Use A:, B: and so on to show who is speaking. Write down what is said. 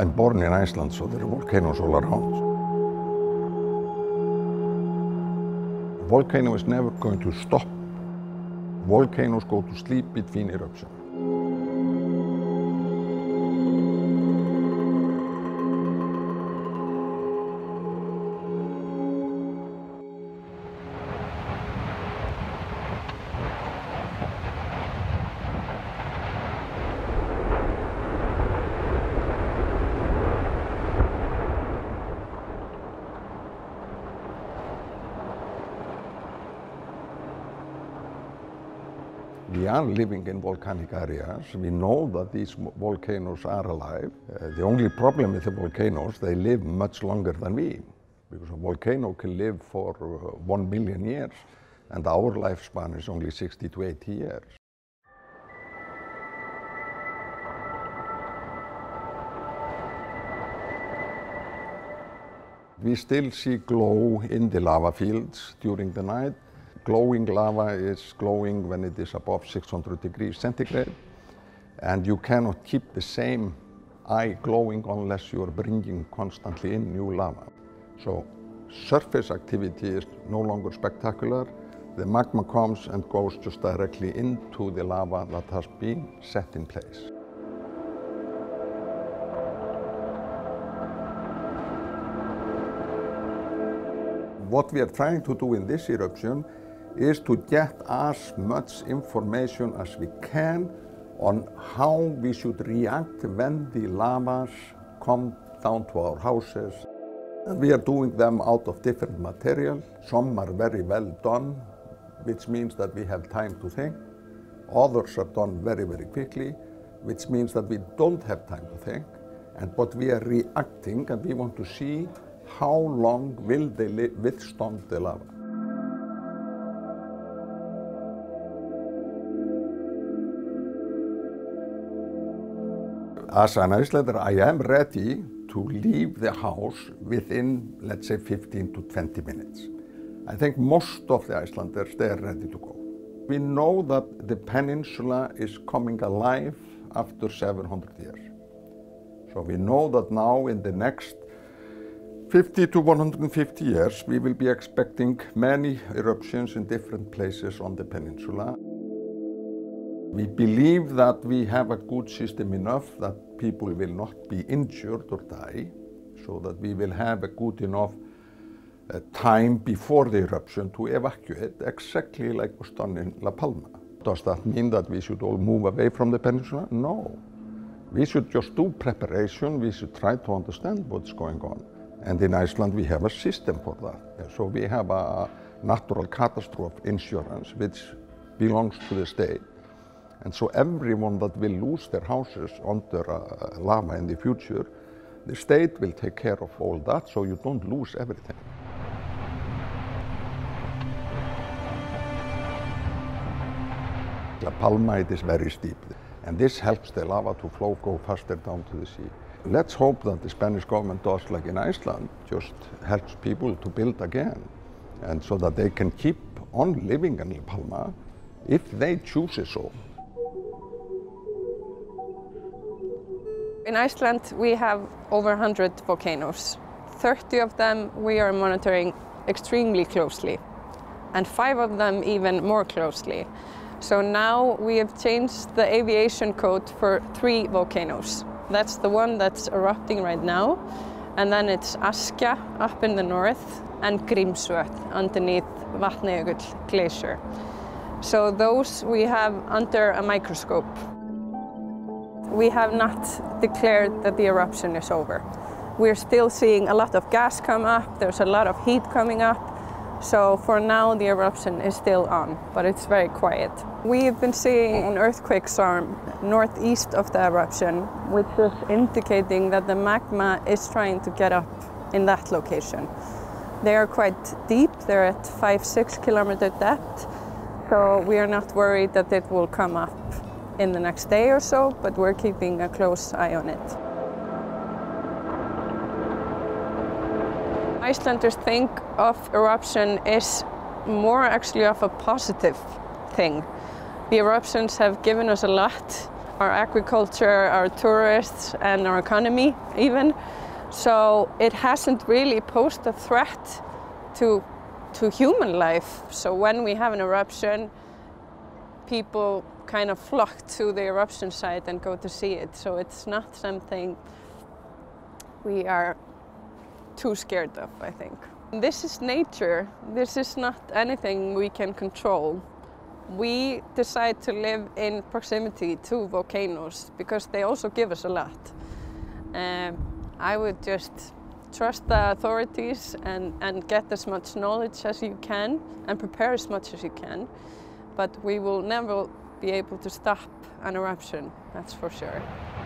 A: I'm born in Iceland, so there are volcanoes all around. Volcano is never going to stop. Volcanoes go to sleep between eruptions. We are living in volcanic areas. We know that these volcanoes are alive. The only problem with the volcanoes, they live much longer than we, because a volcano can live for 1 million years, and our lifespan is only 60 to 80 years. We still see glow in the lava fields during the night. Glowing lava is glowing when it is above 600 degrees centigrade, and you cannot keep the same eye glowing unless you are bringing constantly in new lava. So surface activity is no longer spectacular. The magma comes and goes just directly into the lava that has been set in place. What we are trying to do in this eruption is to get as much information as we can on how we should react when the lavas come down to our houses. And we are doing them out of different material. Some are very well done, which means that we have time to think. Others are done very, very quickly, which means that we don't have time to think. But we are reacting, and we want to see how long will they withstand the lava. As an Icelander, I am ready to leave the house within, let's say, 15 to 20 minutes. I think most of the Icelanders, they are ready to go. We know that the peninsula is coming alive after 700 years. So we know that now in the next 50 to 150 years, we will be expecting many eruptions in different places on the peninsula. We believe that we have a good system enough that people will not be injured or die, so that we will have a good enough time before the eruption to evacuate, exactly like was done in La Palma. Does that mean that we should all move away from the peninsula? No. We should just do preparation. We should try to understand what's going on. And in Iceland, we have a system for that. So we have a natural catastrophe insurance, which belongs to the state. And so everyone that will lose their houses under lava in the future, the state will take care of all that, so you don't lose everything. La Palma, it is very steep, and this helps the lava to flow, go faster down to the sea. Let's hope that the Spanish government does like in Iceland, just helps people to build again, and so that they can keep on living in La Palma if they choose it so.
B: In Iceland, we have over 100 volcanoes. 30 of them we are monitoring extremely closely, and 5 of them even more closely. So now we have changed the aviation code for 3 volcanoes. That's the one that's erupting right now, and then it's Askja up in the north and Grímsvötn underneath Vatnajökull Glacier. So those we have under a microscope. We have not declared that the eruption is over. We're still seeing a lot of gas come up, there's a lot of heat coming up. So for now the eruption is still on, but it's very quiet. We've been seeing an earthquake storm northeast of the eruption, which is indicating that the magma is trying to get up in that location. They are quite deep, they're at 5-6 kilometer depth, so we are not worried that it will come up in the next day or so, but we're keeping a close eye on it. Icelanders think of eruption as more actually of a positive thing. The eruptions have given us a lot our agriculture, our tourists, and our economy even. So it hasn't really posed a threat to human life. So when we have an eruption, people kind of flock to the eruption site and go to see it. So it's not something we are too scared of, I think. This is nature. This is not anything we can control. We decide to live in proximity to volcanoes because they also give us a lot. I would just trust the authorities and get as much knowledge as you can and prepare as much as you can. But we will never be able to stop an eruption, that's for sure.